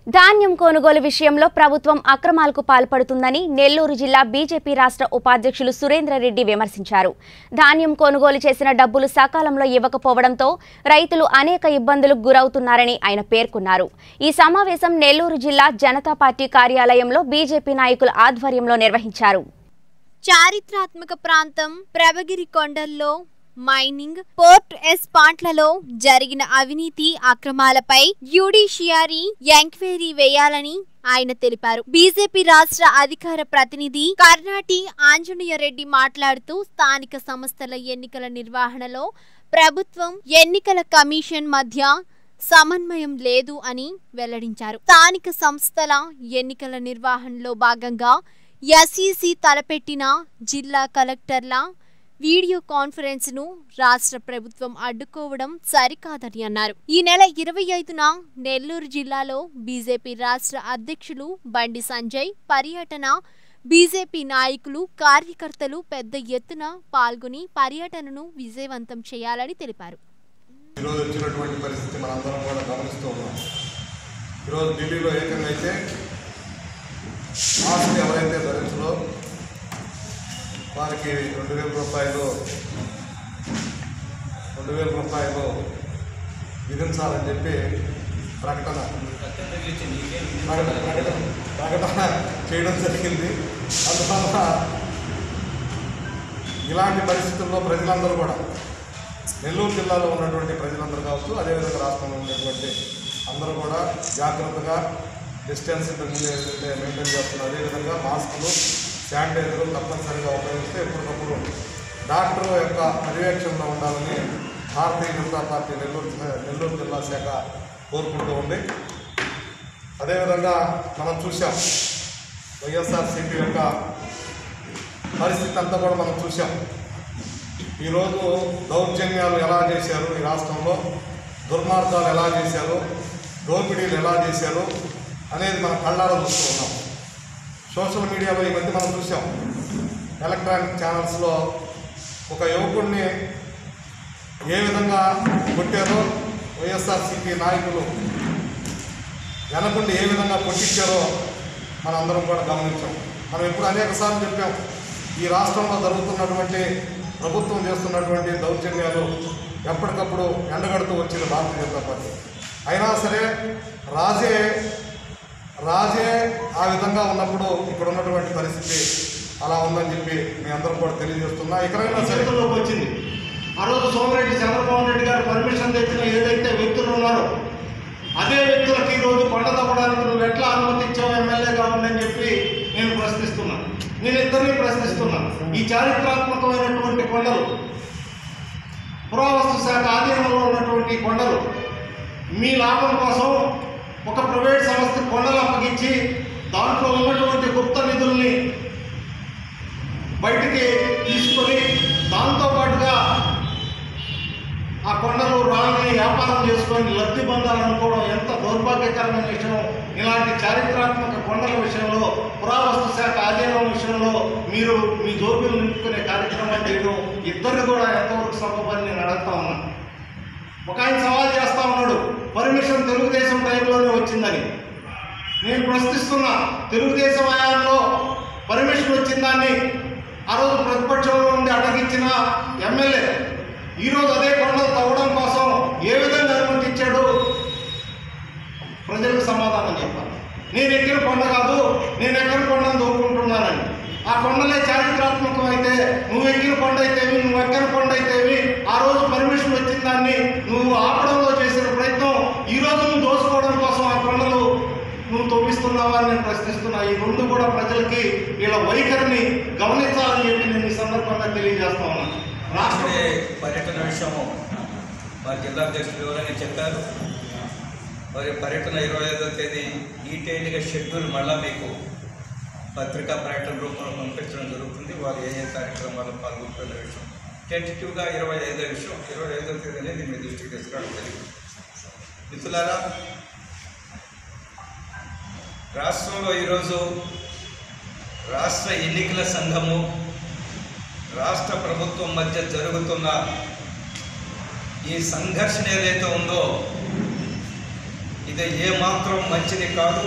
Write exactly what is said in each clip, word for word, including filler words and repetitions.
ధాన్యం కొనుగోలు విషయంలో ప్రభుత్వం అక్రమాలకు పాల్పడుతుందని నెల్లూరు జిల్లా బీజేపీ రాష్ట్ర ఉపాధ్యక్షులు సురేంద్రరెడ్డి విమర్శించారు. ధాన్యం కొనుగోలు చేసిన డబ్బులు సకాలంలో ఇవ్వకపోవడంతో రైతులు అనేక ఇబ్బందులకు గురవుతున్నారని ఆయన పేర్కొన్నారు. ఈ సమావేశం నెల్లూరు జిల్లా జనతా పార్టీ కార్యాలయంలో బీజేపీ నాయకుల ఆధ్వర్యంలో నిర్వహించారు. చారిత్రాత్మక ప్రాంతం ప్రభగిరి కొండల్లో మైనింగ్ పోర్ట్ ఎస్పాట్లలో జరిగిన అవినీతి అక్రమాలపై జ్యుడిషియరీ ఎంక్వైరీ వేయాలని ఆయన తెలిపారు. బీజేపీ రాష్ట్ర అధికార ప్రతినిధి కర్నాటి ఆంజనేయ రెడ్డి మాట్లాడుతూ స్థానిక సంస్థల ఎన్నికల నిర్వహణలో ప్రభుత్వం ఎన్నికల కమిషన్ మధ్య సమన్వయం లేదు అని వెల్లడించారు. స్థానిక సంస్థల ఎన్నికల నిర్వహణలో భాగంగా ఎస్ఈసి తలపెట్టిన జిల్లా కలెక్టర్ల వీడియో కాన్ఫరెన్స్ ను రాష్ట్ర ప్రభుత్వం అడ్డుకోవడం సరికాదని అన్నారు. ఈ నెల ఇరవై ఐదున నెల్లూరు జిల్లాలో బీజేపీ రాష్ట్ర అధ్యక్షులు బండి సంజయ్ పర్యటన బీజేపీ నాయకులు కార్యకర్తలు పెద్ద ఎత్తున పాల్గొని పర్యటనను విజయవంతం చేయాలని తెలిపారు. వారికి రెండు వేల రూపాయలు రెండు వేల రూపాయలు విధించాలని చెప్పి ప్రకటన ప్రకటన ప్రకటన ప్రకటన చేయడం జరిగింది. అందువల్ల ఇలాంటి పరిస్థితుల్లో ప్రజలందరూ కూడా నెల్లూరు జిల్లాలో ఉన్నటువంటి ప్రజలందరూ కావచ్చు, అదేవిధంగా రాష్ట్రంలో ఉన్నటువంటి అందరూ కూడా జాగ్రత్తగా డిస్టెన్స్ మెయింటైన్ చేస్తున్నారు. అదేవిధంగా మాస్కులు శానిటైజర్లు తప్పనిసరిగా ఉపయోగిస్తే ఎప్పటికప్పుడు డాక్టర్ యొక్క పర్యవేక్షణలో ఉండాలని భారతీయ జనతా పార్టీ నెల్లూరు నెల్లూరు జిల్లా శాఖ కోరుకుంటూ ఉంది. అదేవిధంగా మనం చూసాం వైఎస్ఆర్సీపీ యొక్క పరిస్థితి అంతా కూడా మనం చూసాం. ఈరోజు దౌర్జన్యాలు ఎలా చేశారు, ఈ రాష్ట్రంలో దుర్మార్గాలు ఎలా చేశారు, దోపిడీలు ఎలా చేశారు అనేది మనం కళ్ళారా చూస్తూ ఉన్నాం. సోషల్ మీడియాలో ఈ మధ్య మనం చూసాం, ఎలక్ట్రానిక్ ఛానల్స్లో ఒక యువకుడిని ఏ విధంగా కొట్టారో వైఎస్ఆర్సీపీ నాయకులు వెనకుండి ఏ విధంగా కొట్టించారో మనం అందరం కూడా గమనించాం. మనం ఎప్పుడు అనేక సార్లు చెప్పాం, ఈ రాష్ట్రంలో జరుగుతున్నటువంటి ప్రభుత్వం చేస్తున్నటువంటి దౌర్జన్యాలు ఎప్పటికప్పుడు ఎండగడుతూ వచ్చింది భారతీయ జనతా పార్టీ. అయినా సరే రాజే రాజే ఆ విధంగా ఉన్నప్పుడు ఇక్కడ ఉన్నటువంటి పరిస్థితి అలా ఉందని చెప్పి మీ అందరూ కూడా తెలియజేస్తున్నా. ఇక్కడైనా చరిత్రలోకి వచ్చింది. ఆ రోజు సోమిరెడ్డి చంద్రబాబు రెడ్డి గారు పర్మిషన్ తెచ్చిన ఏదైతే వ్యక్తులు ఉన్నారో అదే వ్యక్తులకి ఈరోజు కొండ తవ్వడానికి నువ్వు ఎట్లా అనుమతించావు ఎమ్మెల్యేగా ఉందని చెప్పి నేను ప్రశ్నిస్తున్నాను. నేను ఇద్దరిని ప్రశ్నిస్తున్నాను. ఈ చారిత్రాత్మకమైనటువంటి కొండలు, పురావస్తు శాఖ ఆధీనంలో ఉన్నటువంటి కొండలు మీ లాభం కోసం ఒక ప్రైవేట్ సంస్థ కొండలు అప్పగించి దాంట్లో ఉన్నటువంటి గుప్త నిధుల్ని బయటికి తీసుకొని దాంతోపాటుగా ఆ కొండలు రాళ్ళని వ్యాపారం చేసుకొని లబ్ధి పొందాలనుకోవడం ఎంత దౌర్భాగ్యకరమైన విషయం. ఇలాంటి చారిత్రాత్మక కొండల విషయంలో, పురావస్తు శాఖ ఆధీనం విషయంలో మీరు మీ జోబీలు నింపుకునే కార్యక్రమం చేయడం ఇద్దరిని కూడా ఎంతవరకు సభపని నేను అడుగుతా ఉన్నాను. ఒక ఆయన సవాల్ చేస్తూ ఉన్నాడు, పర్మిషన్ తెలుగుదేశం టైంలోనే వచ్చిందని. నేను ప్రశ్నిస్తున్నా, తెలుగుదేశం హయాంలో పర్మిషన్ వచ్చిందాన్ని ఆ రోజు ప్రతిపక్షంలో ఉండి అడగించిన ఎమ్మెల్యే ఈరోజు అదే కొండలు తవ్వడం కోసం ఏ విధంగా అనుమతించాడు? ప్రజలకు సమాధానం చెప్పాలి. నేను ఎక్కిన కొండ కాదు, నేను ఎక్కడ కొండను దోచుకుంటున్నానని. ఆ కొండలే చారిత్రాత్మకం అయితే నువ్వు ఎక్కిన కొండ అయితేవి, నువ్వు ఎక్కిన కొండ అయితేవి ఆ రోజు పర్మిషన్ వచ్చిన దాన్ని నువ్వు ఆపడంలో చేసిన ప్రయత్నం ఈ రోజు నువ్వు దోచుకోవడం కోసం ఆ కొండలు నువ్వు తవ్విస్తున్నావా అని నేను ప్రశ్నిస్తున్నా. ఈ రెండు కూడా ప్రజలకి వీళ్ళ వైఖరిని గమనించాలని చెప్పి నేను ఈ సందర్భంగా తెలియజేస్తా ఉన్నాను. రాష్ట్ర పర్యటన విషయము మా జిల్లా అధ్యక్షులు వివరంగా చెప్పారు. మరి పర్యటన ఇరవై ఐదవ తేదీ డీటెయిల్గా షెడ్యూల్ మళ్ళీ మీకు పత్రికా ప్రకటన రూపంలో పంపించడం జరుగుతుంది. వారు ఏ ఏ కార్యక్రమాల్లో పాల్గొంటున్న విషయం టెంటేటివ్గా ఇరవై ఐదో విషయం ఇరవై ఐదవ తేదీ అనేది మీ దృష్టికి తీసుకురావడం జరిగింది. మిత్రులారా, రాష్ట్రంలో ఈరోజు రాష్ట్ర ఎన్నికల సంఘము రాష్ట్ర ప్రభుత్వం మధ్య జరుగుతున్న ఈ సంఘర్షణ ఏదైతే ఉందో ఇది ఇది ఏమాత్రం మంచిది కాదు.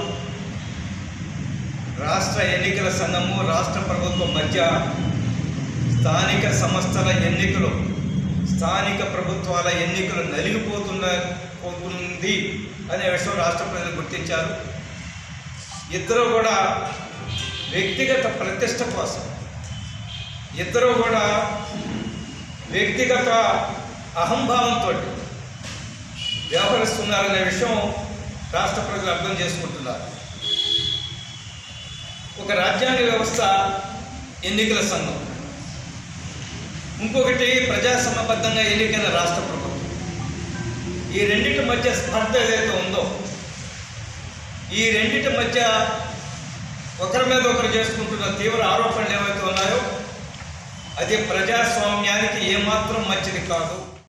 రాష్ట్ర ఎన్నికల సంఘము రాష్ట్ర ప్రభుత్వం మధ్య స్థానిక సంస్థల ఎన్నికలు స్థానిక ప్రభుత్వాల ఎన్నికలు నలిగిపోతున్న పోతుంది అనే విషయం రాష్ట్ర ప్రజలు గుర్తించారు. ఇద్దరు కూడా వ్యక్తిగత ప్రతిష్ట కోసం ఇద్దరు కూడా వ్యక్తిగత అహంభావంతో వ్యవహరిస్తున్నారనే విషయం రాష్ట్ర ప్రజలు అర్థం చేసుకుంటున్నారు. ఒక రాజ్యాంగ వ్యవస్థ, ఎన్నికల సంఘం, ఇంకొకటి ప్రజాసమబద్ధంగా ఎన్నికైన రాష్ట్ర ప్రభుత్వం. ఈ రెండింటి మధ్య స్పర్ధ ఏదైతే ఉందో, ఈ రెండింటి మధ్య ఒకరి మీద ఒకరు చేసుకుంటున్న తీవ్ర ఆరోపణలు ఏవైతే ఉన్నాయో అది ప్రజాస్వామ్యానికి ఏమాత్రం మంచిది కాదు.